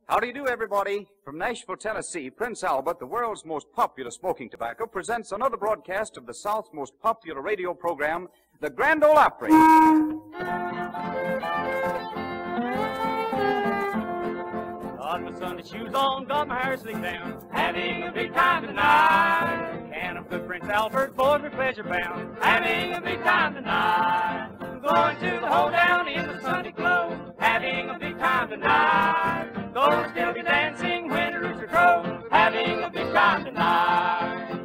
How do you do, everybody? From Nashville, Tennessee, Prince Albert, the world's most popular smoking tobacco, presents another broadcast of the South's most popular radio program, the Grand Ole Opry. Got my Sunday shoes on, got my hair slicked down, having a big time tonight. Can of good Prince Albert, boys are pleasure bound, having a big time tonight. Going to the hoedown in the Sunday clothes, having a big time tonight. Gonna still be dancing when the rooster crows, having a big time tonight.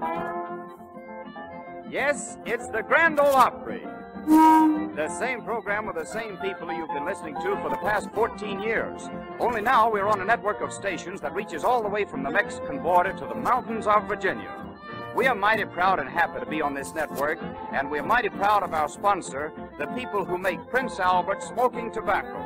Yes, it's the Grand Ole Opry. The same program with the same people you've been listening to for the past 14 years. Only now we're on a network of stations that reaches all the way from the Mexican border to the mountains of Virginia. We are mighty proud and happy to be on this network, and we're mighty proud of our sponsor, the people who make Prince Albert smoking tobacco.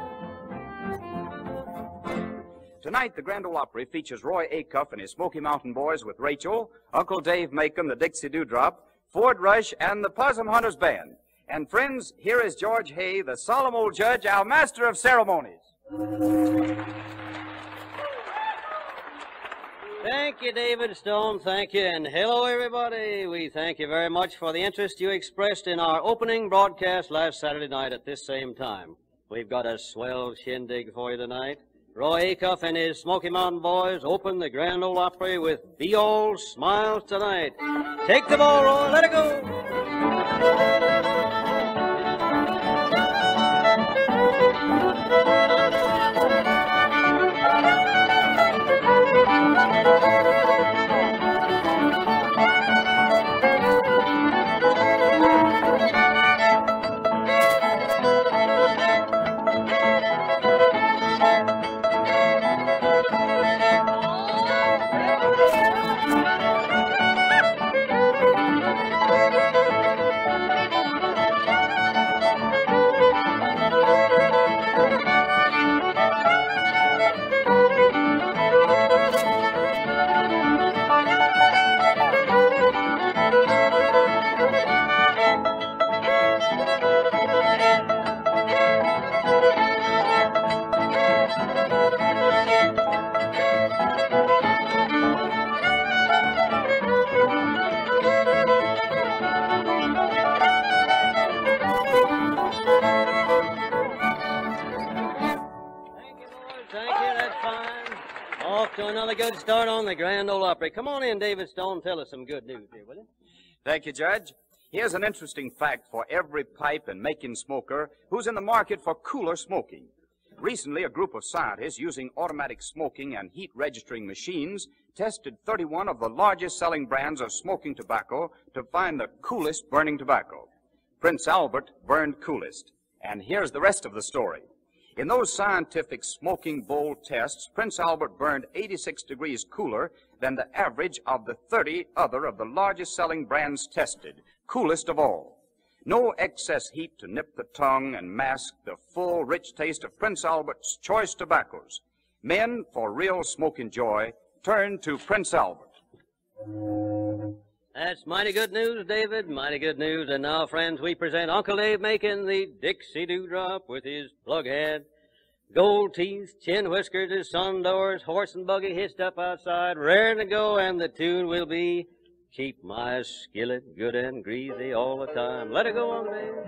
Tonight, the Grand Ole Opry features Roy Acuff and his Smoky Mountain Boys with Rachel, Uncle Dave Macon, the Dixie Dewdrop, Ford Rush, and the Possum Hunters Band. And friends, here is George Hay, the solemn old judge, our master of ceremonies. Thank you, David Stone. Thank you. And hello, everybody. We thank you very much for the interest you expressed in our opening broadcast last Saturday night at this same time. We've got a swell shindig for you tonight. Roy Acuff and his Smoky Mountain Boys open the Grand Ole Opry with Be All Smiles Tonight. Take the ball, Roy. Let it go. Another good start on the Grand Ole Opry. Come on in, David Stone. Tell us some good news here, will you? Thank you, Judge. Here's an interesting fact for every pipe and making smoker who's in the market for cooler smoking. Recently, a group of scientists using automatic smoking and heat registering machines tested 31 of the largest selling brands of smoking tobacco to find the coolest burning tobacco. Prince Albert burned coolest. And here's the rest of the story. In those scientific smoking bowl tests, Prince Albert burned 86 degrees cooler than the average of the 30 other of the largest selling brands tested, coolest of all. No excess heat to nip the tongue and mask the full, rich taste of Prince Albert's choice tobaccos. Men, for real smoking joy, turn to Prince Albert. That's mighty good news, David, mighty good news. And now, friends, we present Uncle Dave Macon, the Dixie Dewdrop, with his plug head, gold teeth, chin whiskers, his sundoors, horse and buggy hitched up outside, raring to go, and the tune will be Keep My Skillet Good and Greasy All the Time. Let it go, Uncle Dave.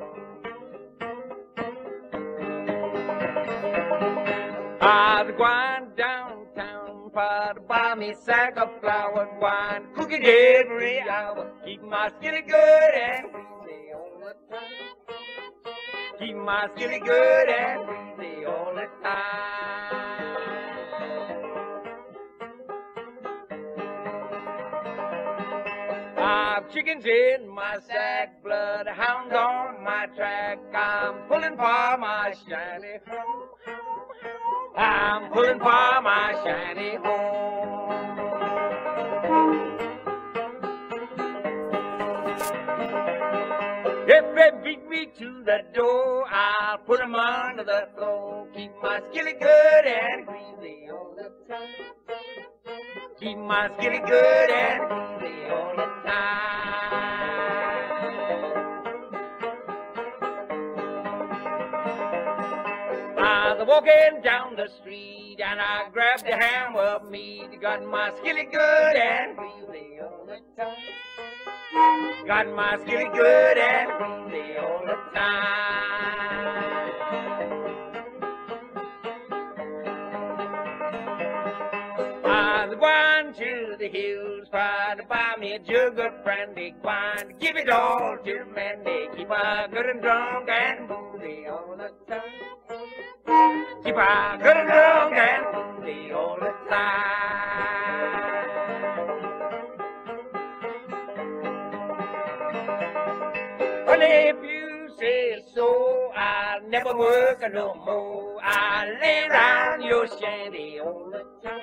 I've gone downtown for to buy me a sack of flour, wine, cooking every hour. Keep my skillet good and greasy all the time. Keep my skillet good and greasy all the time. I've chickens in my sack, bloodhounds on my track. I'm pulling for my shiny home. I'm pulling for my shiny home. If they beat me to the door, I'll put 'em under the floor. Keep my skillet good and greasy all the time. Keep my skillet good and greasy all the time. The walking down the street and I grabbed a ham of meat. Got my skillet good and greasy all the time. Got my skillet good and greasy all the time. I'm going to the hills, trying to buy me a jug of brandy wine. Give it all to Mandy, keep her good and drunk and boozy all the time. Keep her good and drunk and boozy all the time. Well, if you say so, I'll never work no more. I'll lay round your shanty all the time.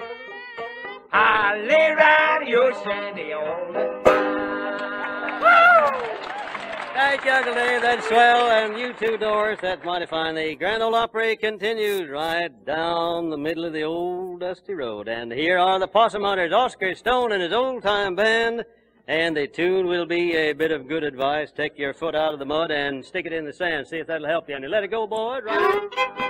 I lay round your shanty all the time. Thank you, Uncle Dave. That's swell. And you two, Doris, that's mighty fine. The Grand Ole Opry continues right down the middle of the old dusty road. And here are the Possum Hunters, Oscar Stone and his old-time band. And the tune will be a bit of good advice. Take your foot out of the mud and stick it in the sand. See if that'll help you. And let it go, boys. Right?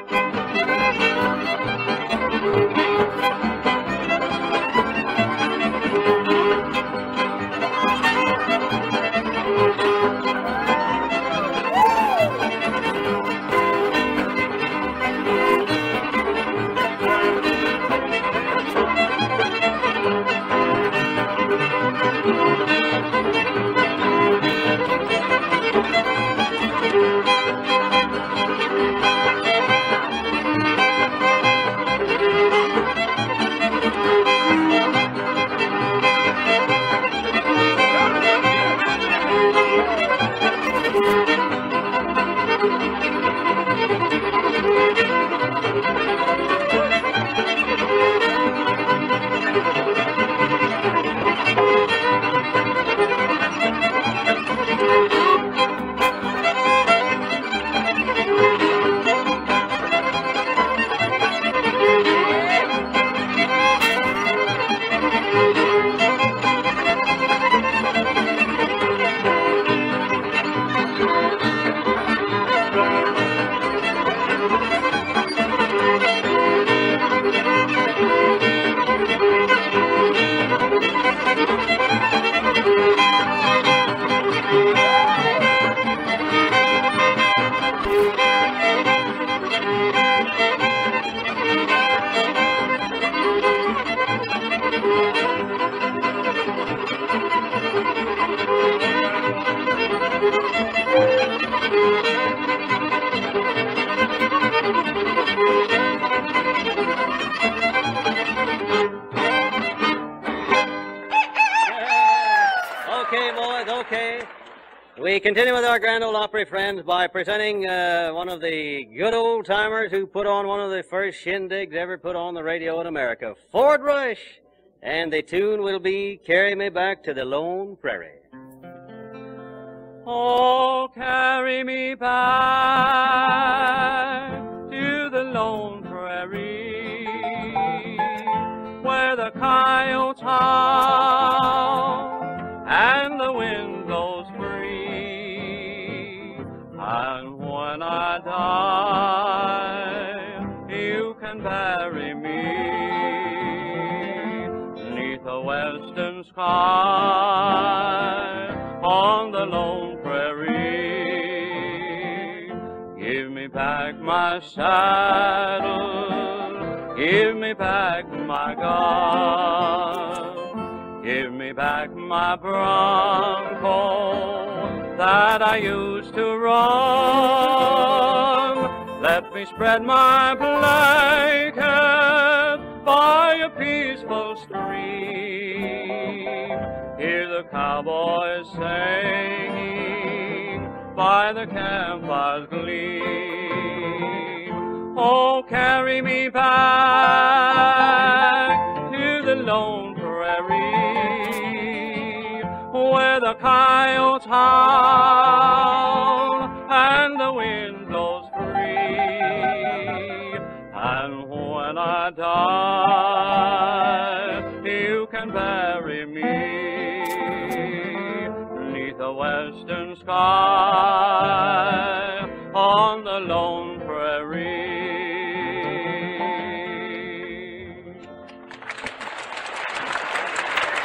We continue with our Grand Ole Opry friends by presenting one of the good old timers who put on one of the first shindigs ever put on the radio in America, Ford Rush. And the tune will be Carry Me Back to the Lone Prairie. Oh, carry me back to the lone prairie where the coyotes howl and the wind blows free. And when I die, you can bury me 'neath the western sky on the lone prairie. Give me back my saddle, give me back my gun, give me back my bronco that I used to run. Let me spread my blanket by a peaceful stream, hear the cowboys singing by the campfire's gleam. Oh, carry me back to the lone prairie where the coyotes howl and the wind blows free. And when I die, you can bury me 'neath the western sky on the lone prairie.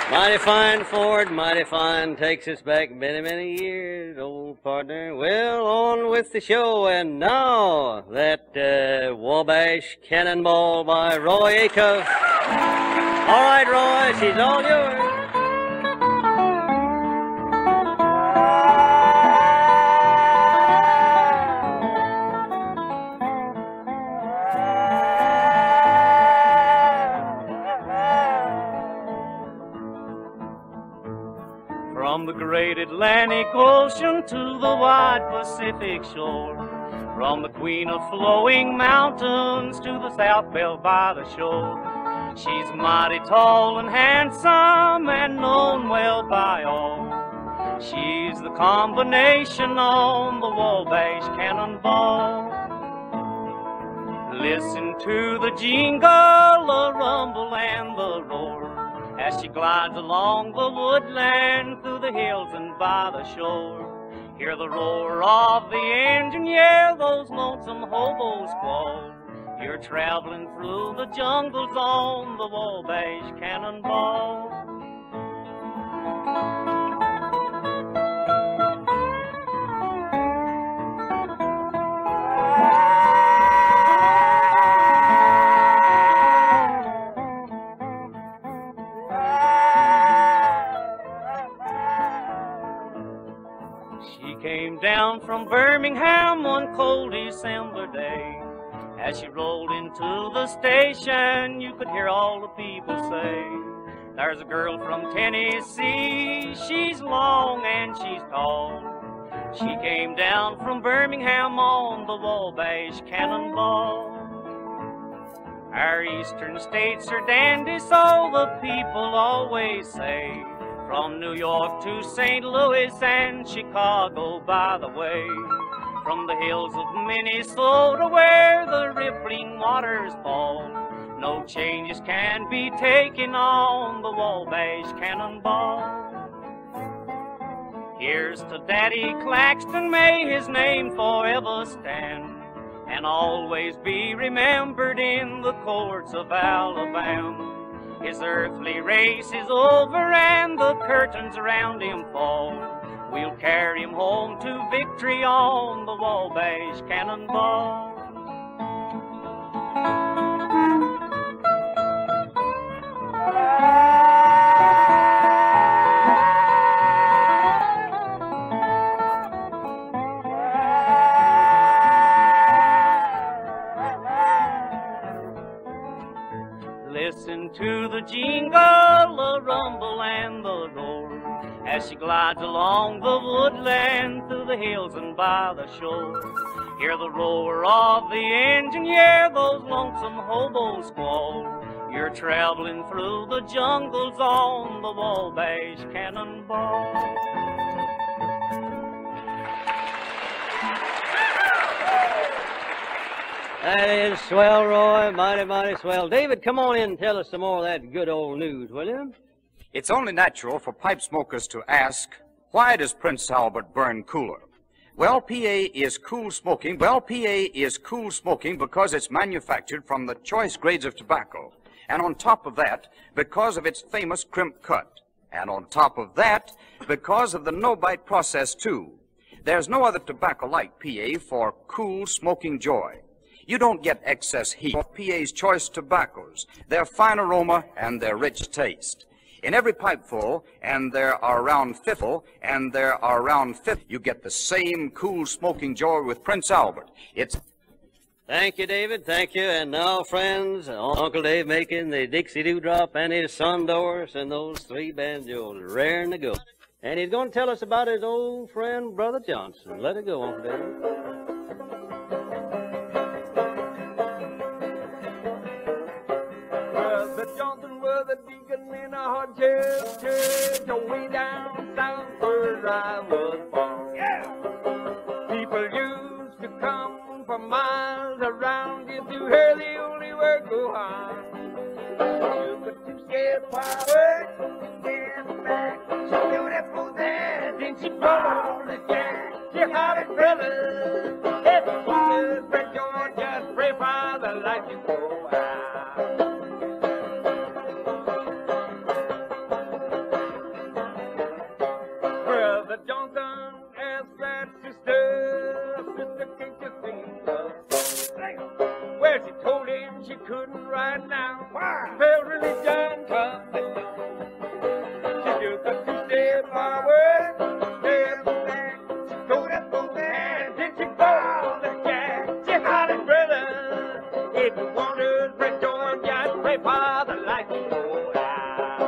Mighty fine Ford, mighty fine, takes us back many, many years, old partner. Well, on with the show, and now that Wabash Cannonball by Roy Acuff. All right, Roy, she's all yours. From the great Atlantic Ocean to the wide Pacific shore, from the queen of flowing mountains to the south belle by the shore, she's mighty tall and handsome and known well by all. She's the combination on the Wabash Cannonball. Listen to the jingle, the rumble, and the roar as she glides along the woodland, through the hills and by the shore. Hear the roar of the engine, yeah, those lonesome hobos squall. You're traveling through the jungles on the Wabash Cannonball. Came down from Birmingham one cold December day. As she rolled into the station, you could hear all the people say, there's a girl from Tennessee, she's long and she's tall. She came down from Birmingham on the Wabash Cannonball. Our eastern states are dandy, so the people always say, from New York to St. Louis and Chicago, by the way. From the hills of Minnesota where the rippling waters fall, no changes can be taken on the Wabash Cannonball. Here's to Daddy Claxton, may his name forever stand, and always be remembered in the courts of Alabama. His earthly race is over and the curtains around him fall. We'll carry him home to victory on the Wabash Cannonball. Listen to the jingle, the rumble, and the roar as she glides along the woodland, through the hills and by the shore. Hear the roar of the engine, yeah, those lonesome hobos squall. You're traveling through the jungles on the Wabash Cannonball. That is swell, Roy. Mighty, mighty swell. David, come on in and tell us some more of that good old news, will you? It's only natural for pipe smokers to ask, why does Prince Albert burn cooler? Well, PA is cool smoking. Because it's manufactured from the choice grades of tobacco. And on top of that, because of its famous crimp cut. And on top of that, because of the no-bite process, too. There's no other tobacco like PA for cool smoking joy. You don't get excess heat for PA's choice tobaccos, their fine aroma, and their rich taste. In every pipeful, and there are around 50, you get the same cool smoking joy with Prince Albert. It's... Thank you, David. Thank you. And now, friends, Uncle Dave making the Dixie Dewdrop and his son Doris and those three banjos raring to go. And he's going to tell us about his old friend, Brother Johnson. Let it go, Uncle Dave. The deacon in a hot church way down south where I was born. Yeah. People used to come for miles around just to hear the only word go on. You got too scared forward, stand back. She beautiful there, then she brought the jack. She hollered, fellas, if you just spread your just pray for the light you go out. you couldn't right now. Why? Felt really done coming down. She took a two-step forward, step back, she pulled up both hands, then she balled the jack. She hollered, brother, if you want to break joint, just pray for the light to go out.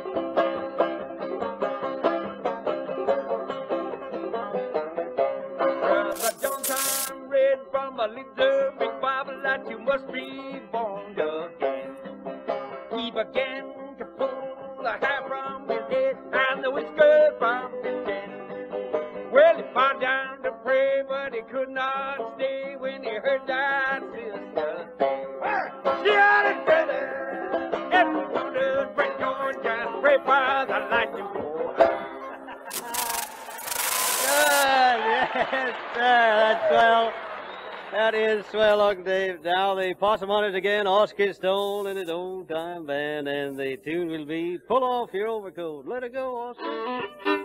Brother Johnson read from a little big Bible that you must be born again. He began to pull the hair from his head and the whisker from his chin. Well, he bowed down to pray, but he could not stay when he heard that sister say, she hollered, brother, if you want to break your just pray for the light to go out. Good, yes, sir, that's swell. That is swell, Uncle Dave. Now the possum hunters again, Oscar Stone and his old time band, and the tune will be Pull Off Your Overcoat. Let it go, Oscar.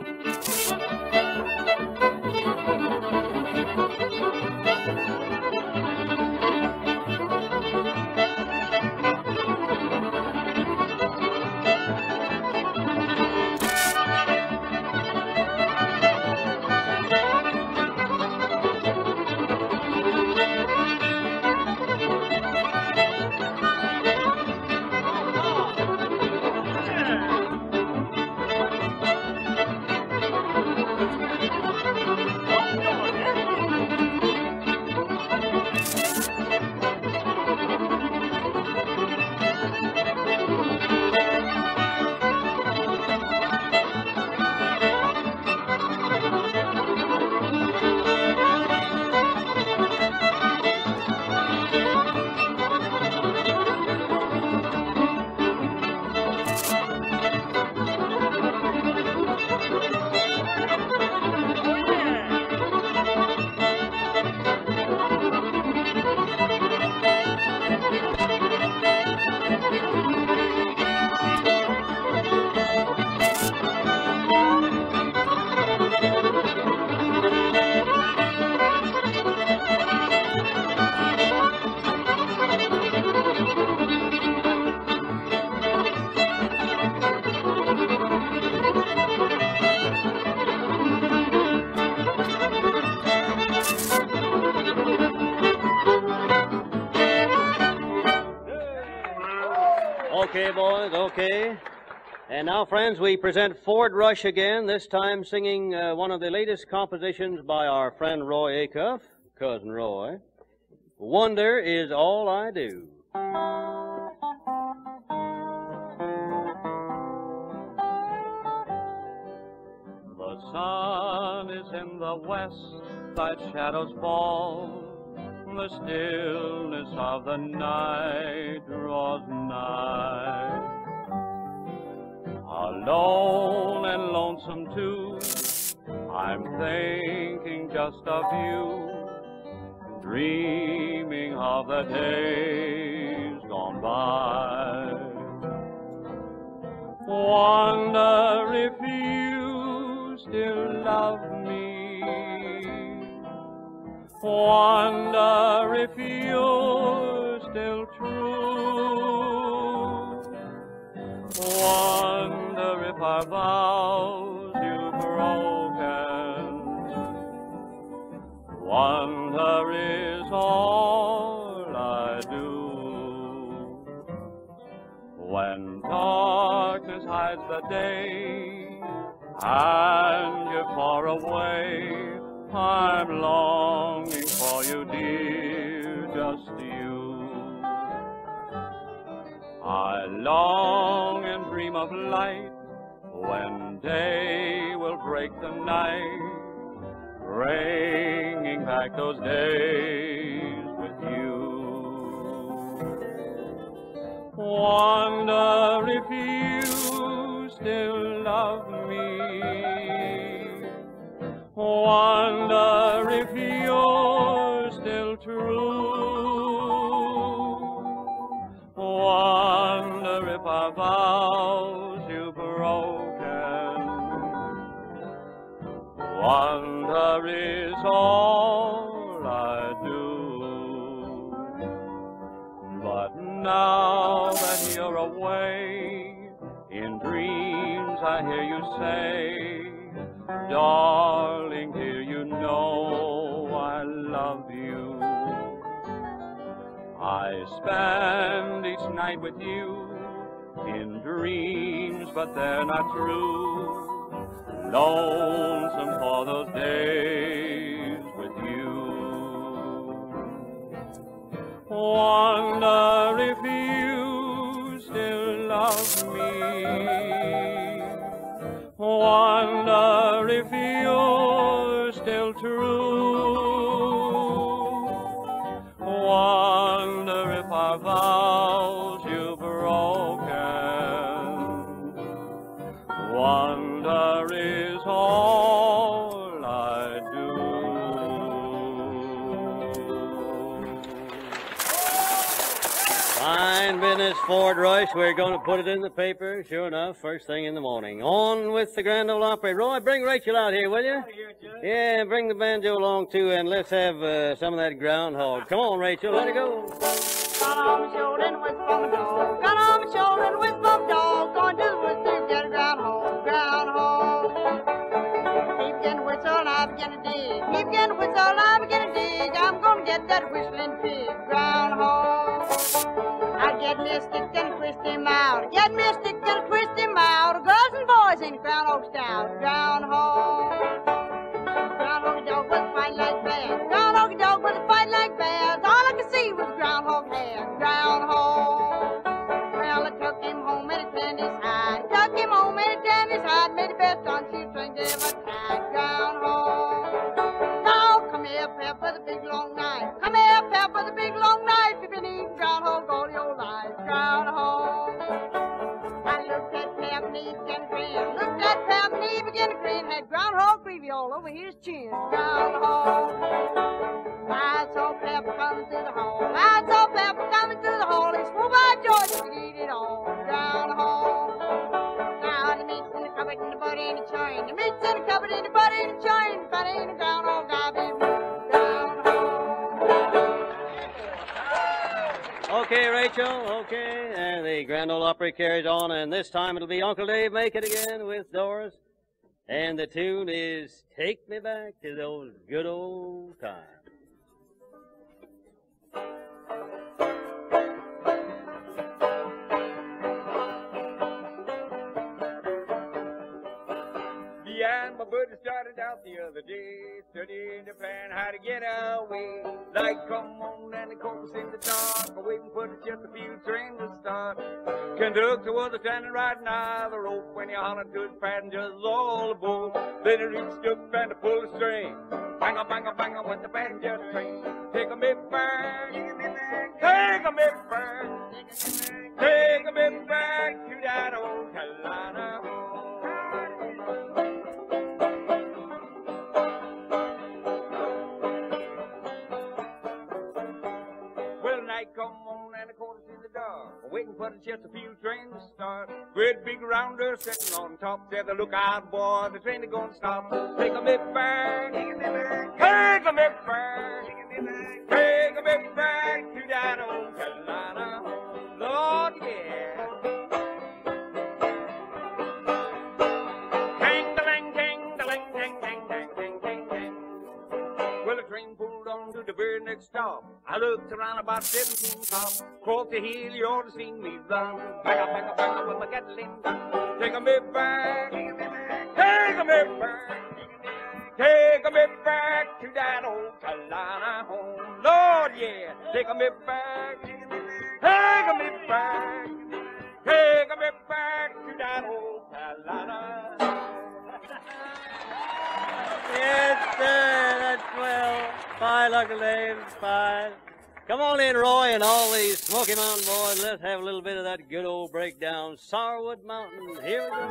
Okay, boys, okay. And now, friends, we present Ford Rush again, this time singing one of the latest compositions by our friend Roy Acuff, Cousin Roy. Wonder is All I Do. The sun is in the west, light shadows fall. The stillness of the night draws nigh. Alone and lonesome too, I'm thinking just of you, dreaming of the days gone by. Wonder if you still love me. Wonder if you're still true. Wonder if our vows you've broken. Wonder is all I do. When darkness hides the day and you're far away, I'm longing for you, dear, just you. I long and dream of light when day will break the night, bringing back those days with you. Wonder if you still love me. Wonder if you're still true. Wonder if our vows you've broken. Wonder is all I do. But now that you're away, in dreams I hear you say, darling, dear, you know I love you. I spend each night with you in dreams, but they're not true. Lonesome for those days with you. Wonder if you still love me. Wonder if you're still true. Wonder if our vows you've broken. Wonder is all I do. Fine business, Ford Rush. We're going to put it in the paper, sure enough, first thing in the morning. On with the Grand Ole Opry. Roy, bring Rachel out here, will you? Yeah, bring the banjo along, too, and let's have some of that groundhog. Come on, Rachel, let it go. Got on my shoulder and whistle on my dog. Got on my shoulder and whistle on my dog. Going to the woods to get a groundhog, groundhog. He began to whistle and I began to dig. He began to whistle and I began to dig. I'm gonna get that whistling pig, groundhog. I get me a stick and twist him out. Get me a stick and twist him out. Girls and boys in groundhog style, groundhog. Groundhog dog was fighting like bears. Groundhog dog was fighting like bears. All I could see was groundhog hair, groundhog. Well, I took him home and he turned his hide. Took him home and he turned his hide. Made the best on shoestring, gave a tie, groundhog. Now come here, Pep, with a big long knife. Come here, Pep, with a big long knife. You've been eating groundhog all your life, groundhog. I looked at Pep and he began to grin. Looked at Pep and he began to grin. Had groundhog gravy all over his chin, groundhog. I saw Pep coming through the hall. I saw Pep coming through the hall. He swore by George he could eat it all, groundhog. Now the meat's in the cupboard and the butter in the churn. The meat's in the cupboard and the butter in the churn. If I ain't a groundhog, I'll be moved, groundhog. Okay, Rachel, okay. And the Grand Ole Opry carries on, and this time it'll be Uncle Dave Make It Again with Doris. And the tune is Take Me Back to Those Good Old Times. Yeah, my buddy started out the other day, studying to plan how to get away. Light come on and the course in the dark, waiting for the just a few trains to start. Conductor was standing right nigh the rope when he hollered to his passengers all aboard. Then he reached up and pulled the string. Bang a bang a bang a went the passenger train. Take a bit back, take a bit back, take a bit back to that old Carolina home. Come on and the quarters in the dark, waiting for the just a few trains to start. Great big rounder sitting on top, said the look out boy, the train is gonna stop. Take a bit back, take a bit back, take a bit back, take a bit back to that old Carolina home. Lord, yeah. Ting-a-ling, ting-a-ling, ting-ting, ting-ting, ting-ting. Well, the train pulled on to the very next stop. I looked around about 17 tops. Crossed the hill, you ought to see me run. Back up, back up, back up with my Gatling gun. Take a bit back, take a bit back, take a bit back, take a bit back to that old Carolina home. Lord, yeah, take a bit back, take a bit back, take a bit back to that old Carolina. Yes, sir, that's well. Fine, Uncle Dave, fine. Come on in, Roy, and all these Smoky Mountain boys. Let's have a little bit of that good old breakdown. Sourwood Mountain, here we go.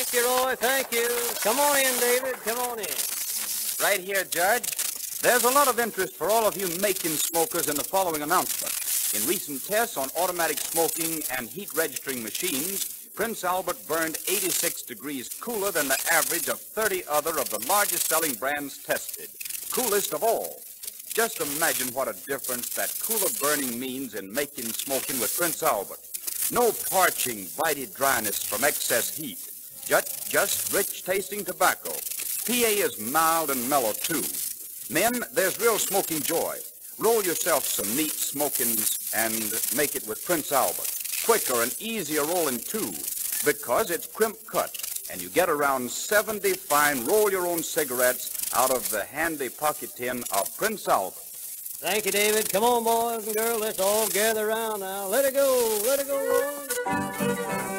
Thank you, Roy. Thank you. Come on in, David. Come on in. Right here, Judge. There's a lot of interest for all of you Macon smokers in the following announcement. In recent tests on automatic smoking and heat registering machines, Prince Albert burned 86 degrees cooler than the average of 30 other of the largest selling brands tested. Coolest of all. Just imagine what a difference that cooler burning means in Macon smoking with Prince Albert. No parching, bitey dryness from excess heat. Just rich tasting tobacco. PA is mild and mellow, too. Men, there's real smoking joy. Roll yourself some neat smokings and make it with Prince Albert. Quicker and easier rolling, too, because it's crimp cut, and you get around 70 fine roll-your-own cigarettes out of the handy pocket tin of Prince Albert. Thank you, David. Come on, boys and girls. Let's all gather around now. Let it go. Let it go, Roy.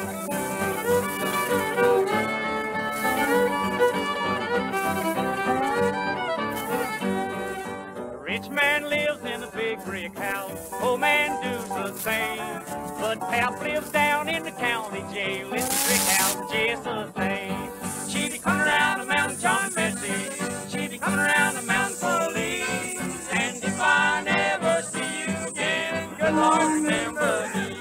Rich man lives in a big brick house, poor man does the same. But Pap lives down in the county jail, it's a brick house just the same. She be coming around the mountain, John Bessie, she be coming around the mountain police. And if I never see you again, good Lord, remember me.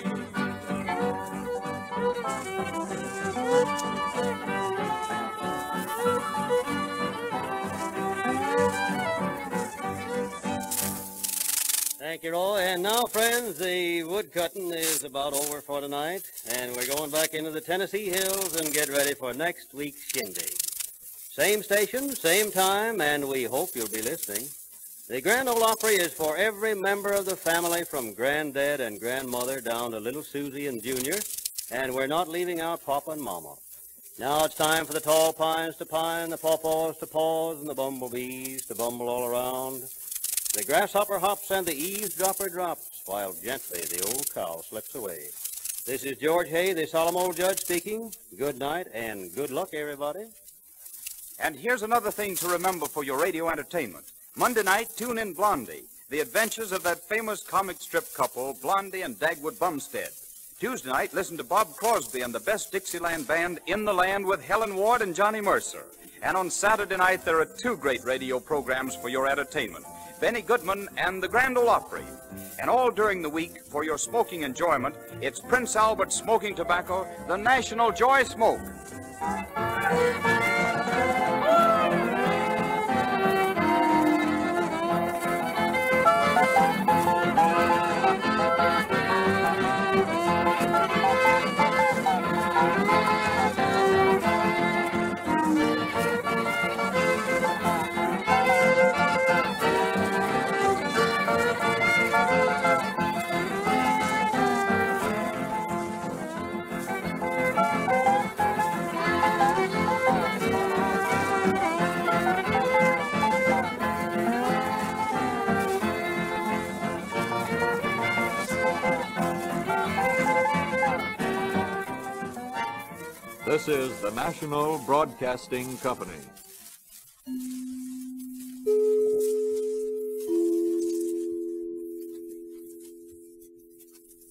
Thank you, Roy. And now, friends, the wood cutting is about over for tonight, and we're going back into the Tennessee hills and get ready for next week's shindig. Same station, same time, and we hope you'll be listening. The Grand Ole Opry is for every member of the family from Granddad and Grandmother down to little Susie and Junior, and we're not leaving out Papa and Mama. Now it's time for the tall pines to pine, the pawpaws to pause, and the bumblebees to bumble all around. The grasshopper hops and the eavesdropper drops, while gently the old cow slips away. This is George Hay, the solemn old judge, speaking. Good night and good luck, everybody. And here's another thing to remember for your radio entertainment. Monday night, tune in Blondie, the adventures of that famous comic strip couple, Blondie and Dagwood Bumstead. Tuesday night, listen to Bob Crosby and the best Dixieland band in the land with Helen Ward and Johnny Mercer. And on Saturday night, there are two great radio programs for your entertainment. Benny Goodman and the Grand Ole Opry. And all during the week, for your smoking enjoyment, it's Prince Albert Smoking Tobacco, the National Joy Smoke. This is the National Broadcasting Company.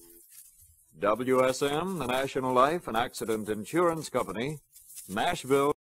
WSM, the National Life and Accident Insurance Company, Nashville.